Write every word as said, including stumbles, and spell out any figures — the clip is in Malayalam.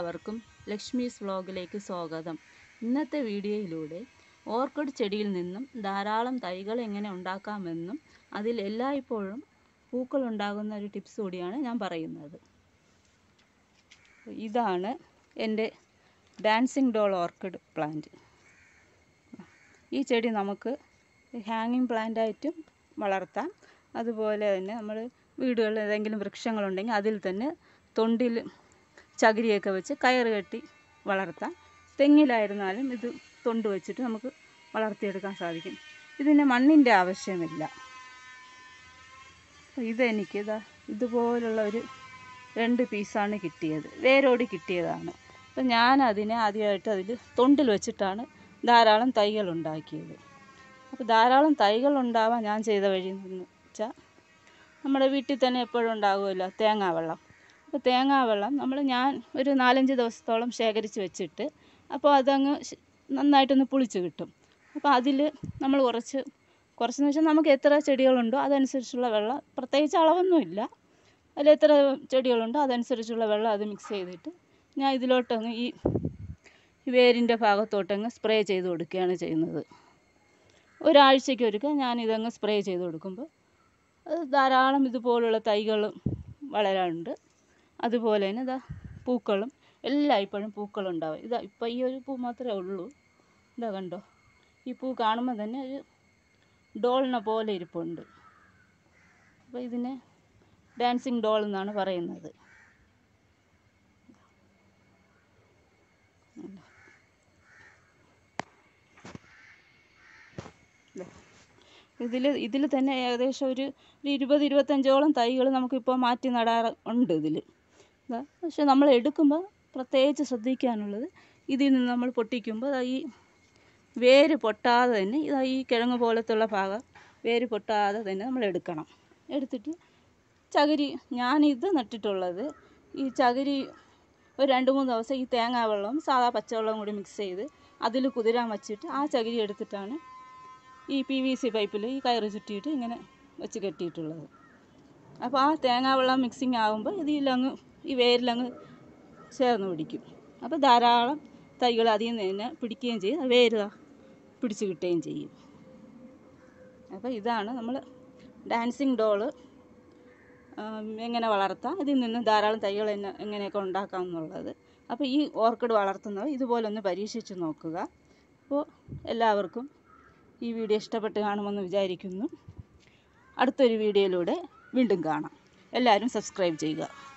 എല്ലാവർക്കും ലക്ഷ്മീസ് വ്ലോഗിലേക്ക് സ്വാഗതം. ഇന്നത്തെ വീഡിയോയിലൂടെ ഓർക്കിഡ് ചെടിയിൽ നിന്നും ധാരാളം തൈകൾ എങ്ങനെ ഉണ്ടാക്കാമെന്നും അതിൽ എല്ലായ്പ്പോഴും പൂക്കൾ ഉണ്ടാകുന്ന ഒരു ടിപ്സ് കൂടിയാണ് ഞാൻ പറയുന്നത്. ഇതാണ് എൻ്റെ ഡാൻസിങ് ഡോൾ ഓർക്കിഡ് പ്ലാന്റ്. ഈ ചെടി നമുക്ക് ഹാങ്ങിങ് പ്ലാന്റായിട്ടും വളർത്താം. അതുപോലെ തന്നെ നമ്മൾ വീടുകളിൽ ഏതെങ്കിലും വൃക്ഷങ്ങളുണ്ടെങ്കിൽ അതിൽ തന്നെ തൊണ്ടിൽ ചകിരിയൊക്കെ വെച്ച് കയറ് കെട്ടി വളർത്താം. തെങ്ങിലായിരുന്നാലും ഇത് തൊണ്ട് വെച്ചിട്ട് നമുക്ക് വളർത്തിയെടുക്കാൻ സാധിക്കും. ഇതിന് മണ്ണിൻ്റെ ആവശ്യമില്ല. ഇതെനിക്ക് ഇതാ ഇതുപോലുള്ള ഒരു രണ്ട് പീസാണ് കിട്ടിയത്, വേരോടി കിട്ടിയതാണ്. അപ്പം ഞാനതിനെ ആദ്യമായിട്ട് അതിൽ തൊണ്ടിൽ വെച്ചിട്ടാണ് ധാരാളം തൈകൾ ഉണ്ടാക്കിയത്. അപ്പോൾ ധാരാളം തൈകൾ ഉണ്ടാവാൻ ഞാൻ ചെയ്ത വഴി എന്ന് വെച്ചാൽ, നമ്മുടെ വീട്ടിൽ തന്നെ എപ്പോഴും ഉണ്ടാകുമല്ലോ തേങ്ങാവെള്ളം. അപ്പോൾ തേങ്ങാവെള്ളം നമ്മൾ ഞാൻ ഒരു നാലഞ്ച് ദിവസത്തോളം ശേഖരിച്ച് വെച്ചിട്ട് അപ്പോൾ അതങ്ങ് നന്നായിട്ടൊന്ന് പുളിച്ച് കിട്ടും. അപ്പോൾ അതിൽ നമ്മൾ കുറച്ച് കുറച്ചെന്ന് വെച്ചാൽ നമുക്ക് എത്ര ചെടികളുണ്ടോ അതനുസരിച്ചുള്ള വെള്ളം, പ്രത്യേകിച്ച് അളവൊന്നുമില്ല, അതിൽ എത്ര ചെടികളുണ്ടോ അതനുസരിച്ചുള്ള വെള്ളം അത് മിക്സ് ചെയ്തിട്ട് ഞാൻ ഇതിലോട്ടങ്ങ് ഈ വേരിൻ്റെ ഭാഗത്തോട്ടങ്ങ് സ്പ്രേ ചെയ്ത് കൊടുക്കുകയാണ് ചെയ്യുന്നത്. ഒരാഴ്ചയ്ക്ക് ഒരിക്കൽ ഞാനിതങ്ങ് സ്പ്രേ ചെയ്ത് കൊടുക്കുമ്പോൾ അത് ധാരാളം ഇതുപോലുള്ള തൈകൾ വളരാറുണ്ട്. അതുപോലെ തന്നെ ഇതാ പൂക്കളും എല്ലായ്പ്പോഴും പൂക്കളുണ്ടാവും. ഇതാ ഇപ്പം ഈ ഒരു പൂ മാത്രമേ ഉള്ളൂ. ഇതാ കണ്ടോ, ഈ പൂ കാണുമ്പോൾ തന്നെ ഒരു ഡോളിനെ പോലെ ഇരിപ്പുണ്ട്. അപ്പോൾ ഇതിനെ ഡാൻസിങ് ഡോൾ എന്നാണ് പറയുന്നത്. ഇതിൽ ഇതിൽ തന്നെ ഏകദേശം ഒരു ഇരുപത് ഇരുപത്തഞ്ചോളം തൈകൾ നമുക്കിപ്പോൾ മാറ്റി നടാറുണ്ട് ഇതിൽ. പക്ഷെ നമ്മൾ എടുക്കുമ്പോൾ പ്രത്യേകിച്ച് ശ്രദ്ധിക്കാനുള്ളത്, ഇതിൽ നിന്ന് നമ്മൾ പൊട്ടിക്കുമ്പോൾ ഈ വേര് പൊട്ടാതെ തന്നെ ഇതാ ഈ കിഴങ്ങ് പോലത്തുള്ള ഭാഗം വേര് പൊട്ടാതെ തന്നെ നമ്മൾ എടുക്കണം. എടുത്തിട്ട് ചകിരി, ഞാനിത് നട്ടിട്ടുള്ളത് ഈ ചകിരി ഒരു രണ്ട് മൂന്ന് ദിവസം ഈ തേങ്ങാവെള്ളവും സാധാ പച്ചവെള്ളവും കൂടി മിക്സ് ചെയ്ത് അതിൽ കുതിരാൻ വച്ചിട്ട് ആ ചകിരി എടുത്തിട്ടാണ് ഈ പി വി സി പൈപ്പിൽ ഈ കയറ് ചുറ്റിയിട്ട് ഇങ്ങനെ വെച്ച് കെട്ടിയിട്ടുള്ളത്. അപ്പോൾ ആ തേങ്ങാവെള്ളം മിക്സിങ് ആകുമ്പോൾ ഇതിലങ്ങ് ഈ വേരിലങ്ങ് ചേർന്ന് പിടിക്കും. അപ്പോൾ ധാരാളം തൈകൾ അതിൽ നിന്ന് തന്നെ പിടിക്കുകയും ചെയ്യും, വേര് പിടിച്ച് കിട്ടുകയും ചെയ്യും. അപ്പോൾ ഇതാണ് നമ്മൾ ഡാൻസിങ് ഡോള് എങ്ങനെ വളർത്താം, ഇതിൽ നിന്ന് ധാരാളം തൈകൾ എന്നെ എങ്ങനെയൊക്കെ ഉണ്ടാക്കാം എന്നുള്ളത്. അപ്പോൾ ഈ ഓർക്കിഡ് വളർത്തുന്നവർ ഇതുപോലെ ഒന്ന് പരീക്ഷിച്ച് നോക്കുക. അപ്പോൾ എല്ലാവർക്കും ഈ വീഡിയോ ഇഷ്ടപ്പെട്ട് കാണുമെന്ന് വിചാരിക്കുന്നു. അടുത്തൊരു വീഡിയോയിലൂടെ വീണ്ടും കാണാം. എല്ലാവരും സബ്സ്ക്രൈബ് ചെയ്യുക.